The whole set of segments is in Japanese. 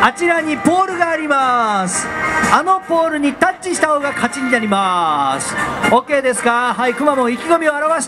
あちらにポールがあります。あのポールにタッチした方が勝ちになります。 OK ですか。はい、くまモン意気込みを表して。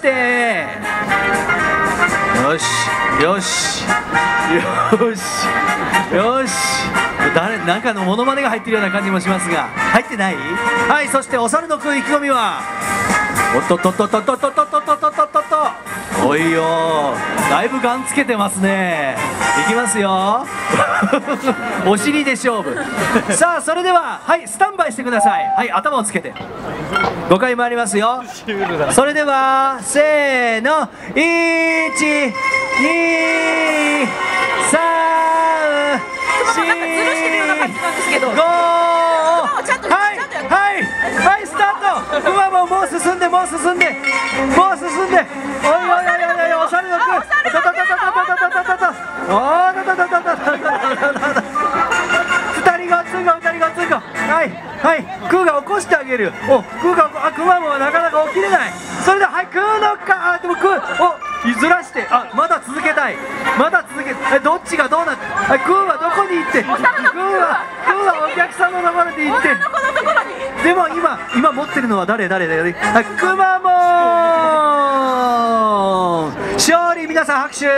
よしよしよしよし。なんかのモノマネが入ってるような感じもしますが、入ってない。はい、そしてお猿のくん意気込みは、おっとっとっとっとっとっとっとっとっとっとっとっと、おいよ、だいぶガンつけてますね。いきますよお尻で勝負さあ、それでは、はい、スタンバイしてください。はい、頭をつけて5回回りますよ。それではせーの、1、2、3、4、5、はいはい、スタート。くまモンもう進んで、もう進んで、もう進んで、おいおいおいおい、お猿のくん、たたたたたたたたたた、おー、たたたたたたたた、2人がつんこ、2人がつんこ、はいはい、クーが起こしてあげる。お、クーが、あ、くまモンはなかなか起きれない。それでは、はい、クーのか、あ、でもクー、お、ずらして、あ、まだ続けたい、まだ続け、どっちがどうなって、はい、クーはどこに行って、クーはお客さんのところに行って、でも今持ってるのは誰、くまモン勝利。皆さん拍手。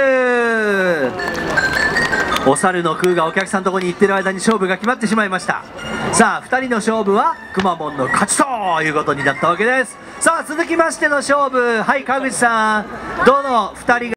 お猿のクーがお客さんのところに行ってる間に勝負が決まってしまいました。さあ、2人の勝負はくまモンの勝ちということになったわけです。さあ、続きましての勝負、はい、川口さん、どの2人が